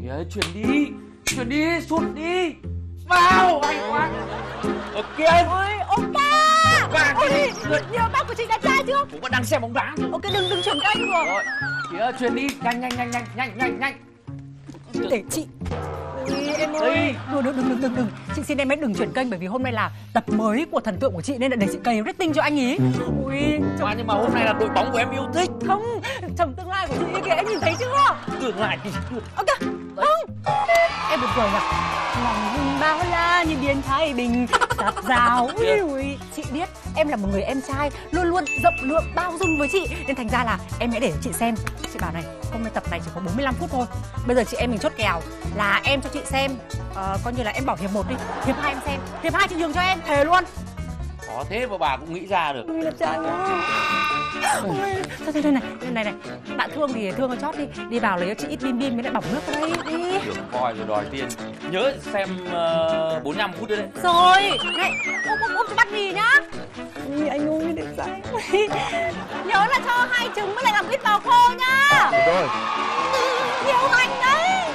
Kìa, chuyển đi, sút đi. Vào, hay quá. Ở kia. Ôi, oppa. Ôi, nhiều bác của chị đã trai chưa? Cũng vẫn đang xem bóng đá. Ok, đừng chuyển kênh rồi. Kìa, chuyển đi, nhanh. Để chị. Ôi, em ơi. Đừng. Chị xin em ấy đừng chuyển kênh bởi vì hôm nay là tập mới của thần tượng của chị nên là để chị cày rating cho anh ý. Ui, nhưng mà hôm nay là đội bóng của em yêu thích. Không, chồng tương lai của chị kìa, em nhìn thấy chưa? Tương lai thì ok, không. Em buồn cười nhỉ? Lòng hùng bao la như biển Thái Bình, giạt rào. Ui, chị biết em là một người em trai luôn luôn rộng lượng bao dung với chị nên thành ra là em hãy để chị xem. Chị bảo này, hôm nay tập này chỉ có 45 phút thôi. Bây giờ chị em mình chốt kèo là em cho chị xem, coi như là em bỏ hiệp 1 đi, hiệp 2 em xem, hiệp 2 chị nhường cho em, thề luôn. Khó thế mà bà cũng nghĩ ra được. Ui, đẹp trai quá. Thôi này, bạn thương thì thương con chót đi vào lấy cho chị ít bim với lại bỏng nước ở đây đi. Tưởng coi rồi đòi tiền. Nhớ xem 45 phút nữa đấy. Rồi, này, ôm cho bát mì nhá. Ui, anh ơi, đẹp trai. Nhớ là cho 2 trứng với lại làm ít bào khô nhá. Được rồi. Nhiều hành đấy.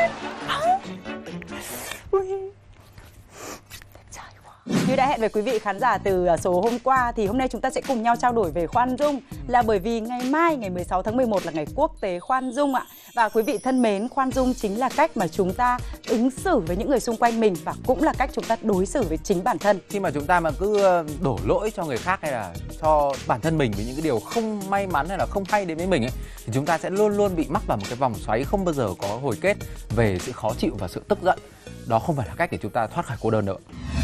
Ui. Như đã hẹn với quý vị khán giả từ số hôm qua thì hôm nay chúng ta sẽ cùng nhau trao đổi về khoan dung, là bởi vì ngày mai ngày 16 tháng 11 là ngày quốc tế khoan dung ạ. Và quý vị thân mến, khoan dung chính là cách mà chúng ta ứng xử với những người xung quanh mình và cũng là cách chúng ta đối xử với chính bản thân. Khi mà chúng ta mà cứ đổ lỗi cho người khác hay là cho bản thân mình với những cái điều không may mắn hay là không hay đến với mình ấy, thì chúng ta sẽ luôn luôn bị mắc vào một cái vòng xoáy không bao giờ có hồi kết về sự khó chịu và sự tức giận. Đó không phải là cách để chúng ta thoát khỏi cô đơn nữa.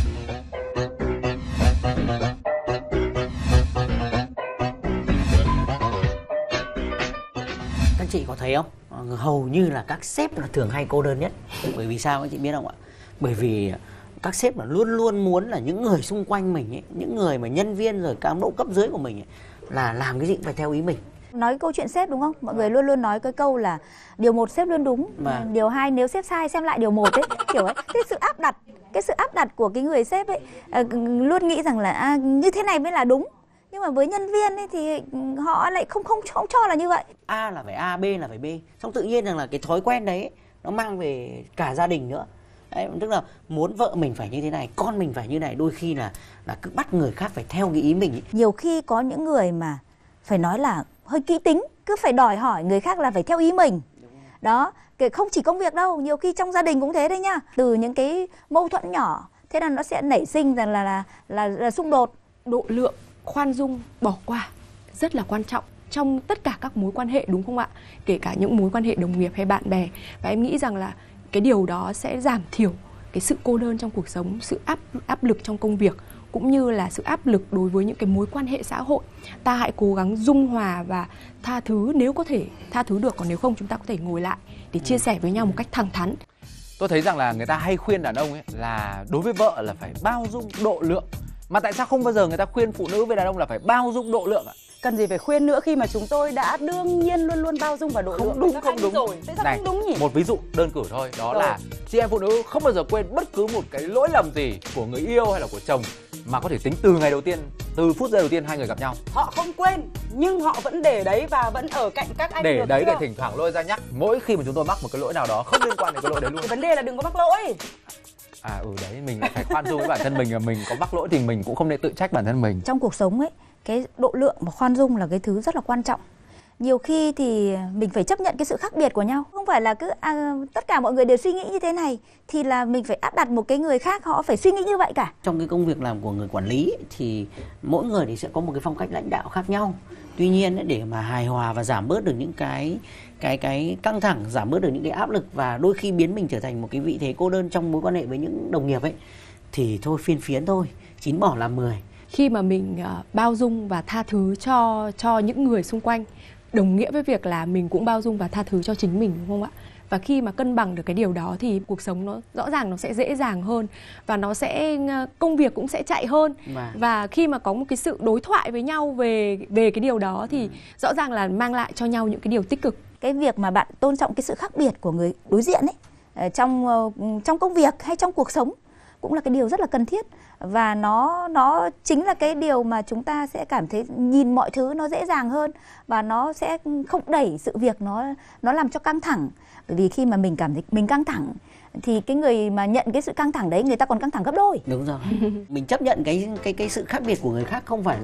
Các chị có thấy không? Hầu như là các sếp là thường hay cô đơn nhất. Bởi vì sao các chị biết không ạ? Bởi vì các sếp là luôn luôn muốn là những người xung quanh mình ấy, những người mà nhân viên rồi cán bộ cấp dưới của mình ấy, là làm cái gì cũng phải theo ý mình. Nói câu chuyện sếp đúng không? Mọi người luôn luôn nói cái câu là điều 1 sếp luôn đúng, điều 2 nếu sếp sai xem lại điều 1 ấy, kiểu ấy. Cái sự áp đặt của cái người sếp ấy luôn nghĩ rằng là như thế này mới là đúng. Nhưng mà với nhân viên ấy thì họ lại không cho là như vậy. A là phải A, B là phải B. Xong tự nhiên rằng là cái thói quen đấy nó mang về cả gia đình nữa. Đấy, tức là muốn vợ mình phải như thế này, con mình phải như này, đôi khi là cứ bắt người khác phải theo cái ý mình ấy. Nhiều khi có những người mà phải nói là hơi kỹ tính, cứ phải đòi hỏi người khác là phải theo ý mình. Đó, không chỉ công việc đâu, nhiều khi trong gia đình cũng thế đấy nhá. Từ những cái mâu thuẫn nhỏ, thế là nó sẽ nảy sinh rằng là xung đột. Độ lượng, khoan dung, bỏ qua rất là quan trọng trong tất cả các mối quan hệ, đúng không ạ? Kể cả những mối quan hệ đồng nghiệp hay bạn bè. Và em nghĩ rằng là cái điều đó sẽ giảm thiểu cái sự cô đơn trong cuộc sống, sự áp lực trong công việc, cũng như là sự áp lực đối với những cái mối quan hệ xã hội. Ta hãy cố gắng dung hòa và tha thứ, nếu có thể tha thứ được, còn nếu không chúng ta có thể ngồi lại để chia sẻ với nhau một cách thẳng thắn. Tôi thấy rằng là người ta hay khuyên đàn ông ấy là đối với vợ là phải bao dung độ lượng. Mà tại sao không bao giờ người ta khuyên phụ nữ với đàn ông là phải bao dung độ lượng ạ? Cần gì phải khuyên nữa khi mà chúng tôi đã đương nhiên luôn luôn bao dung và độ lượng. Không đúng. Rồi. Thế sao này, không đúng nhỉ? Một ví dụ đơn cử thôi, đó là chị em phụ nữ không bao giờ quên bất cứ một cái lỗi lầm gì của người yêu hay là của chồng mà có thể tính từ ngày đầu tiên, từ phút giây đầu tiên hai người gặp nhau. Họ không quên nhưng họ vẫn để đấy và vẫn ở cạnh các anh. Để đấy để thỉnh thoảng lôi ra nhắc mỗi khi mà chúng tôi mắc một cái lỗi nào đó không liên quan đến cái lỗi đấy luôn. Cái vấn đề là đừng có mắc lỗi. Đấy, mình phải khoan dung với bản thân mình, mình có mắc lỗi thì mình cũng không nên tự trách bản thân mình. Trong cuộc sống ấy, cái độ lượng và khoan dung là cái thứ rất là quan trọng. Nhiều khi thì mình phải chấp nhận cái sự khác biệt của nhau. Không phải là cứ tất cả mọi người đều suy nghĩ như thế này thì là mình phải áp đặt một cái người khác họ phải suy nghĩ như vậy cả. Trong cái công việc làm của người quản lý ấy, thì mỗi người thì sẽ có một cái phong cách lãnh đạo khác nhau. Tuy nhiên ấy, để mà hài hòa và giảm bớt được những cái căng thẳng, giảm bớt được những cái áp lực và đôi khi biến mình trở thành một cái vị thế cô đơn trong mối quan hệ với những đồng nghiệp ấy, thì thôi phiên thôi, 9 bỏ làm 10. Khi mà mình bao dung và tha thứ cho những người xung quanh, đồng nghĩa với việc là mình cũng bao dung và tha thứ cho chính mình, đúng không ạ? Và khi mà cân bằng được cái điều đó thì cuộc sống nó rõ ràng nó sẽ dễ dàng hơn và nó sẽ công việc cũng sẽ chạy hơn. Và khi mà có một cái sự đối thoại với nhau về cái điều đó thì rõ ràng là mang lại cho nhau những cái điều tích cực. Cái việc mà bạn tôn trọng cái sự khác biệt của người đối diện ấy, trong công việc hay trong cuộc sống, cũng là cái điều rất là cần thiết, và nó chính là cái điều mà chúng ta sẽ cảm thấy nhìn mọi thứ nó dễ dàng hơn, và nó sẽ không đẩy sự việc nó làm cho căng thẳng. Bởi vì khi mà mình cảm thấy mình căng thẳng thì cái người mà nhận cái sự căng thẳng đấy, người ta còn căng thẳng gấp đôi. Đúng rồi. Mình chấp nhận cái sự khác biệt của người khác, không phải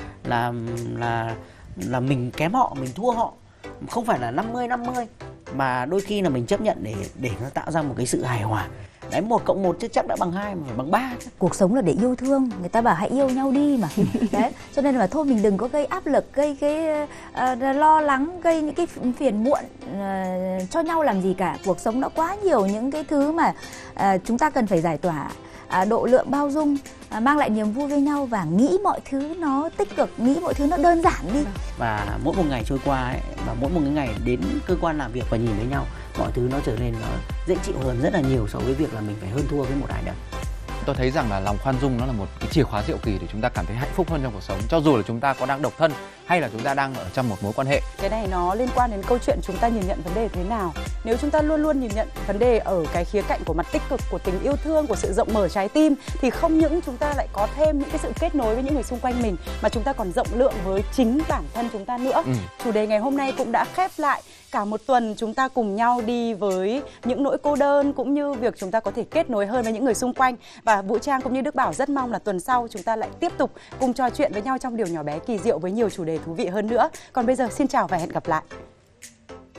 là mình kém họ, mình thua họ, không phải là 50-50, mà đôi khi là mình chấp nhận để nó tạo ra một cái sự hài hòa. Đấy, 1 + 1 chứ chắc đã bằng 2 mà phải bằng 3 chứ. Cuộc sống là để yêu thương, người ta bảo hãy yêu nhau đi mà. Đấy, cho nên là thôi mình đừng có gây áp lực, gây cái lo lắng, gây những cái phiền muộn cho nhau làm gì cả. Cuộc sống nó quá nhiều những cái thứ mà chúng ta cần phải giải tỏa. Độ lượng, bao dung, mang lại niềm vui với nhau, và nghĩ mọi thứ nó tích cực, nghĩ mọi thứ nó đơn giản đi. Và mỗi một ngày trôi qua ấy, và mỗi một cái ngày đến cơ quan làm việc và nhìn với nhau, mọi thứ nó trở nên nó dễ chịu hơn rất là nhiều so với việc là mình phải hơn thua với một ai đó. Tôi thấy rằng là lòng khoan dung nó là một cái chìa khóa diệu kỳ để chúng ta cảm thấy hạnh phúc hơn trong cuộc sống, cho dù là chúng ta có đang độc thân hay là chúng ta đang ở trong một mối quan hệ. Cái này nó liên quan đến câu chuyện chúng ta nhìn nhận vấn đề thế nào. Nếu chúng ta luôn luôn nhìn nhận vấn đề ở cái khía cạnh của mặt tích cực, của tình yêu thương, của sự rộng mở trái tim, thì không những chúng ta lại có thêm những cái sự kết nối với những người xung quanh mình, mà chúng ta còn rộng lượng với chính bản thân chúng ta nữa. Chủ đề ngày hôm nay cũng đã khép lại cả một tuần chúng ta cùng nhau đi với những nỗi cô đơn, cũng như việc chúng ta có thể kết nối hơn với những người xung quanh. Và Vũ Trang cũng như Đức Bảo rất mong là tuần sau chúng ta lại tiếp tục cùng trò chuyện với nhau trong điều nhỏ bé kỳ diệu với nhiều chủ đề thú vị hơn nữa. Còn bây giờ xin chào và hẹn gặp lại.